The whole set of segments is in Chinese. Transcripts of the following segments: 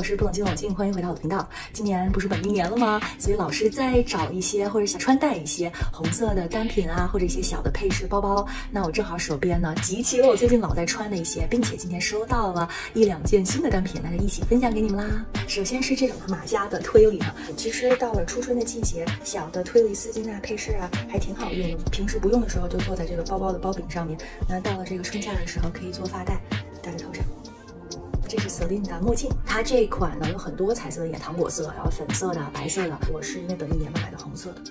是不冷静冷静，欢迎回到我的频道。今年不是本命年了吗？所以老师在找一些或者想穿戴一些红色的单品啊，或者一些小的配饰包包。那我正好手边呢集齐了我最近老在穿的一些，并且今天收到了1、2件新的单品，那就一起分享给你们啦。首先是这种马家的推理啊，其实到了初春的季节，小的推理丝巾啊、配饰啊还挺好用的。平时不用的时候就坐在这个包包的包柄上面，那到了这个春夏的时候可以做发带，戴在头上。这是 Celine 的墨镜，它这一款呢有很多彩色的眼糖果色，然后粉色的、白色的，我是因为本命年嘛买的红色的。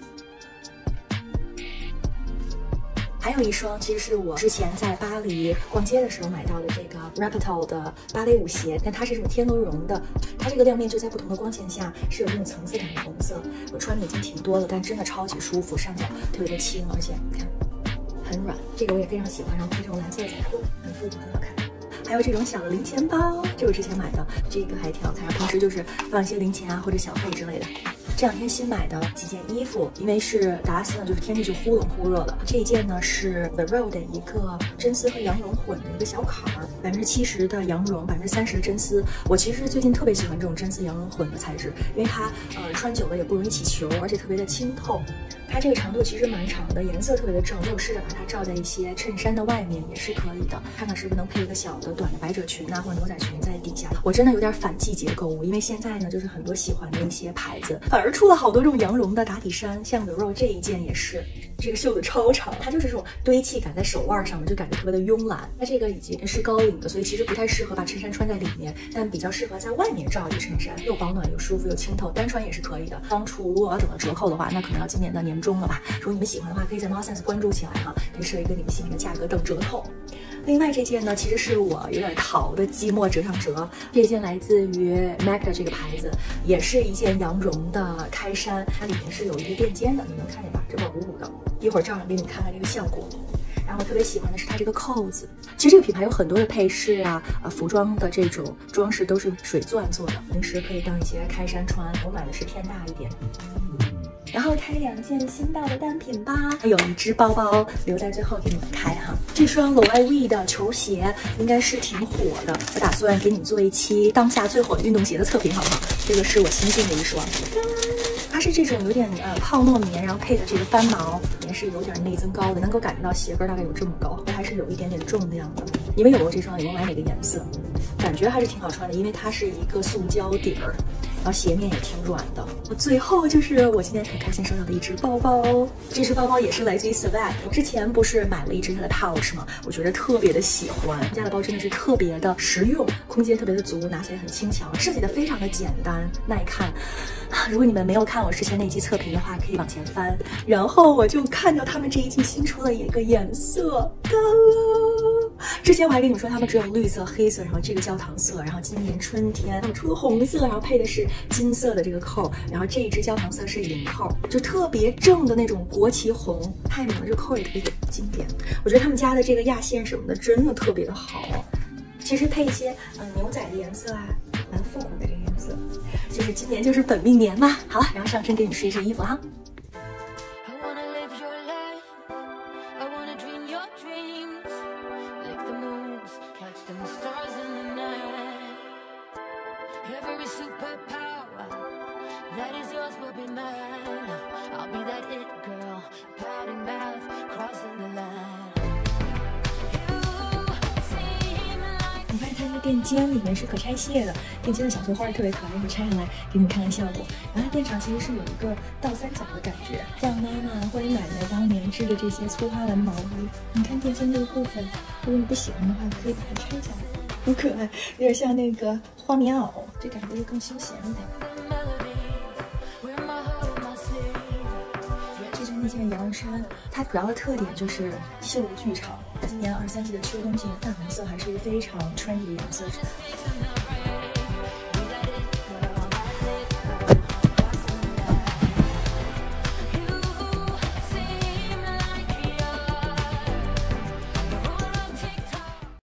还有一双，其实是我之前在巴黎逛街的时候买到的这个 Rapetto 的芭蕾舞鞋，但它是这种天鹅绒的，它这个亮面就在不同的光线下是有这种层次感的红色。我穿的已经挺多了，但真的超级舒服，上脚特别的轻，而且看很软，这个我也非常喜欢。然后配这种蓝色的仔裤，很复古，很好看。还有这种小的零钱包，这我之前买的，这个还挺好看，平时就是放一些零钱啊或者小费之类的。这2天新买的几件衣服，因为是达拉斯呢，就是天气就忽冷忽热的。这一件呢是 The Row 的一个真丝和羊绒混的一个小坎儿，70%的羊绒，30%的真丝。我其实最近特别喜欢这种真丝羊绒混的材质，因为它穿久了也不容易起球，而且特别的清透。它这个长度其实蛮长的，颜色特别的正，我有试着把它罩在一些衬衫的外面也是可以的，看看是不是能配一个小的短的百褶裙啊，或者牛仔裙在底下。我真的有点反季节购物，因为现在呢就是很多喜欢的一些牌子反而出了好多这种羊绒的打底衫，像 The Row 这一件也是，这个袖子超长，它就是这种堆砌感在手腕上的，就感觉特别的慵懒。它这个已经是高领的，所以其实不太适合把衬衫穿在里面，但比较适合在外面罩一个衬衫，又保暖又舒服又清透，单穿也是可以的。当初如果要等到折扣的话，那可能要今年的年中了吧。如果你们喜欢的话，可以在 Marsense 关注起来哈，可以设一个你们心仪的价格等折扣。另外这件呢，其实是我有点淘的积墨折上折，这件来自于 MAC 的这个牌子，也是一件羊绒的开衫，它里面是有一个垫肩的，你能看见吧？这块鼓鼓的，一会儿照样给你看看这个效果。然后我特别喜欢的是它这个扣子，其实这个品牌有很多的配饰啊，服装的这种装饰都是水钻做的，平时可以当一些开衫穿。我买的是偏大一点。然后开2件新到的单品吧，有一只包包留在最后给你们开哈。这双 Loewe 的球鞋应该是挺火的，我打算给你们做一期当下最火的运动鞋的测评，好不好？这个是我新进的一双，它是这种有点泡糯棉，然后配的这个翻毛，也是有点内增高的，能够感觉到鞋跟大概有这么高，还是有一点点重量的。你们有没有这双？有没有买哪个颜色？感觉还是挺好穿的，因为它是一个塑胶底儿。然后鞋面也挺软的。最后就是我今天很开心收到的一只包包，这只包包也是来自于 Savage。我之前不是买了一只它的 pouch 吗？我觉得特别的喜欢，他家的包真的是特别的实用，空间特别的足，拿起来很轻巧，设计的非常的简单耐看。如果你们没有看我之前那期测评的话，可以往前翻。然后我就看到他们这一季新出了一个颜色，干了。之前我还跟你们说他们只有绿色、黑色，然后这个焦糖色，然后今年春天他们出了红色，然后配的是金色的这个扣，然后这一只焦糖色是银扣，就特别正的那种国旗红，太美了，这扣也特别经典。我觉得他们家的这个压线什么的真的特别的好，其实配一些牛仔的颜色啊，蛮复古的这个颜色，就是今年就是本命年嘛。好了，然后上身给你们试一试衣服哈。 Every superpower that is yours will be mine. I'll be that it girl, pouting mouth, crossing the line. 你看它这个垫肩里面是可拆卸的，垫肩的小碎花特别可爱，会拆下来给你们看看效果。然后它垫上其实是有一个倒三角的感觉，像妈妈或者奶奶当年织的这些粗花蓝毛衣。你看垫肩这个部分，如果你不喜欢的话，可以把它拆下来。好可爱，有点像那个花棉袄，这感觉就更休闲一点。这就是那件羊衫，它主要的特点就是袖子巨长。今年23季的秋冬季，淡红色还是一个非常 trendy 的颜色。